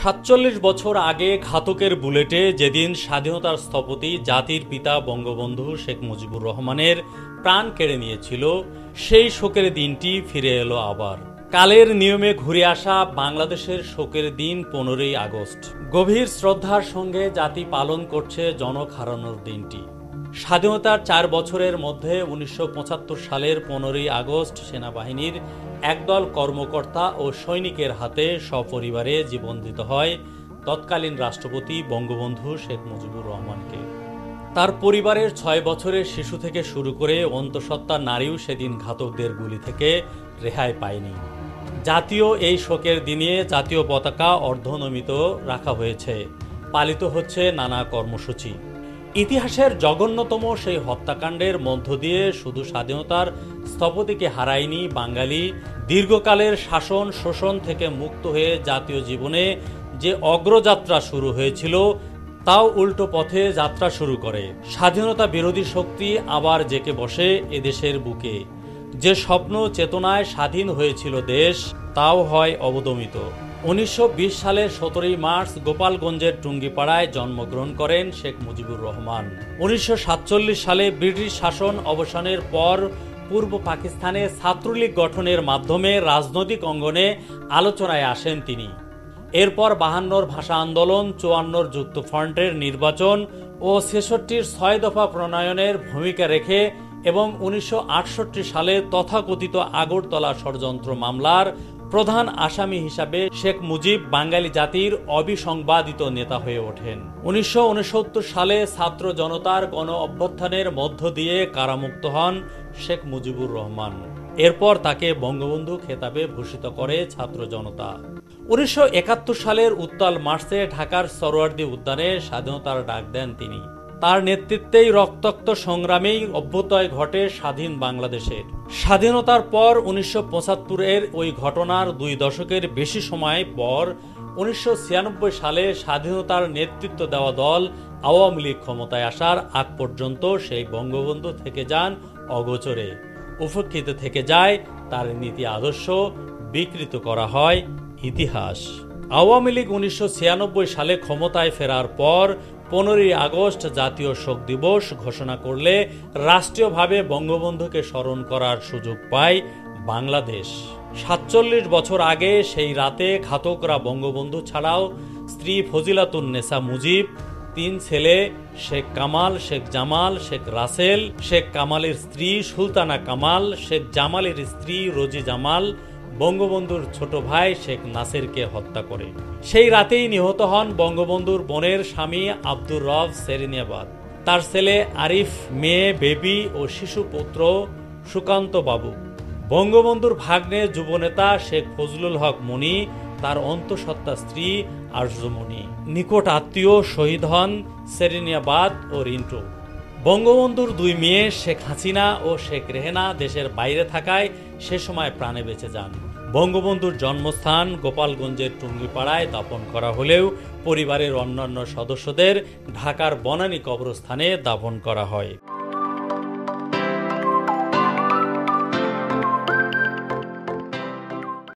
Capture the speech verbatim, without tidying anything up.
সাতচল্লিশ বছর আগে ঘাতকের বুলেটে যেদিন স্বাধীনতার স্থপতি জাতির পিতা বঙ্গবন্ধু শেখ মুজিবুর রহমানের প্রাণ কেড়ে নিয়েছিল, সেই শোকের দিনটি ফিরে এলো আবার। কালের নিয়মে ঘুরে আসা বাংলাদেশের শোকের দিন পনেরোই আগস্ট। গভীর শ্রদ্ধার সঙ্গে জাতি পালন করছে জনক হারানোর দিনটি। স্বাধীনতার চার বছরের মধ্যে উনিশশো পঁচাত্তর সালের পনেরোই আগস্ট সেনাবাহিনীর একদল কর্মকর্তা ও সৈনিকের হাতে সপরিবারে জীবন দিতে হয় তৎকালীন রাষ্ট্রপতি বঙ্গবন্ধু শেখ মুজিবুর রহমানকে। তার পরিবারের ছয় বছরের শিশু থেকে শুরু করে অন্তঃসত্ত্বা নারীও সেদিন ঘাতকদের গুলি থেকে রেহাই পায়নি। জাতীয় এই শোকের দিনে জাতীয় পতাকা অর্ধনমিত রাখা হয়েছে, পালিত হচ্ছে নানা কর্মসূচি। ইতিহাসের জঘন্যতম সেই হত্যাকাণ্ডের মধ্য দিয়ে শুধু স্বাধীনতার স্থপতিকে হারায়নি বাঙালি, দীর্ঘকালের শাসন শোষণ থেকে মুক্ত হয়ে জাতীয় জীবনে যে অগ্রযাত্রা শুরু হয়েছিল তাও উল্টো পথে যাত্রা শুরু করে। স্বাধীনতা বিরোধী শক্তি আবার জেকে বসে এদেশের বুকে। যে স্বপ্ন চেতনায় স্বাধীন হয়েছিল দেশ, তাও হয় অবদমিত। উনিশশো বিশ সালের সতেরোই মার্চ গোপালগঞ্জের টুঙ্গিপাড়ায় জন্মগ্রহণ করেন শেখ মুজিবুর রহমান। উনিশশো সাতচল্লিশ সালে ব্রিটিশ শাসন অবসানের পর পূর্ব পাকিস্তানে ছাত্রলীগ গঠনের মাধ্যমে রাজনৈতিক অঙ্গনে আলোচনায় আসেন তিনি। এরপর বাহান্নর ভাষা আন্দোলন, চুয়ান্নর যুক্তফ্রন্টের নির্বাচন ও ছেষট্টির ছয় দফা প্রণয়নের ভূমিকা রেখে এবং উনিশশো আটষট্টি সালে তথাকথিত আগরতলা ষড়যন্ত্র মামলার প্রধান আসামি হিসাবে শেখ মুজিব বাঙালি জাতির অবিসংবাদিত নেতা হয়ে ওঠেন। উনিশশো উনসত্তর সালে ছাত্র জনতার গণ অভ্যুত্থানের মধ্য দিয়ে কারামুক্ত হন শেখ মুজিবুর রহমান। এরপর তাকে বঙ্গবন্ধু খেতাবে ভূষিত করে ছাত্র জনতা। উনিশশো একাত্তর সালের উত্তাল মার্চে ঢাকার সরোয়ার্দী উদ্যানে স্বাধীনতার ডাক দেন তিনি। তার নেতৃত্বেই রক্তাক্ত সংগ্রামেই অভ্যুদয় ঘটে স্বাধীন বাংলাদেশের। স্বাধীনতার পর উনিশশো পঁচাত্তরের ওই ঘটনার দুই দশকের বেশি সময় পর উনিশশো ছিয়ানব্বই সালে স্বাধীনতার নেতৃত্ব দেওয়া দল আওয়ামী লীগ ক্ষমতায় আসার আগ পর্যন্ত সেই বঙ্গবন্ধু থেকে যান অগোচরে, উপেক্ষিত থেকে যায় তার নীতি আদর্শ, বিকৃত করা হয় ইতিহাস। আওয়ামী লীগ উনিশশো ছিয়ানব্বই সালে ক্ষমতায় ফেরার পর পনেরোই আগস্ট জাতীয় শোক দিবস ঘোষণা করলে রাষ্ট্রীয়ভাবে বঙ্গবন্ধুকে স্মরণ করার সুযোগ পায় বাংলাদেশ। সাতচল্লিশ বছর আগে সেই রাতে ঘাতকরা বঙ্গবন্ধু ছাড়াও স্ত্রী ফজিলাতুন্নেসা মুজিব, তিন ছেলে শেখ কামাল, শেখ জামাল, শেখ রাসেল, শেখ কামালের স্ত্রী সুলতানা কামাল, শেখ জামালের স্ত্রী রোজি জামাল, বঙ্গবন্ধুর ছোট ভাই শেখ নাসিরকে হত্যা করে। সেই রাতেই নিহত হন বঙ্গবন্ধুর বোনের স্বামী আব্দুর রব সেরিনিয়াবাদ, তার ছেলে আরিফ, মেয়ে বেবি ও শিশু পুত্র সুকান্ত বাবু। বঙ্গবন্ধুর ভাগ্নে যুবনেতা শেখ ফজলুল হক মনি, তার অন্তঃসত্ত্বা স্ত্রী আরজুমনি। নিকট আত্মীয় শহীদ হন সেরিনিয়াবাদ ও রিন্টু। বঙ্গবন্ধুর দুই মেয়ে শেখ হাসিনা ও শেখ রেহেনা দেশের বাইরে থাকায় সে সময় প্রাণে বেঁচে যান। বঙ্গবন্ধুর জন্মস্থান গোপালগঞ্জের টুঙ্গিপাড়ায় দাফন করা হলেও পরিবারের অন্যান্য সদস্যদের ঢাকার বনানী কবরস্থানে দাফন করা হয়।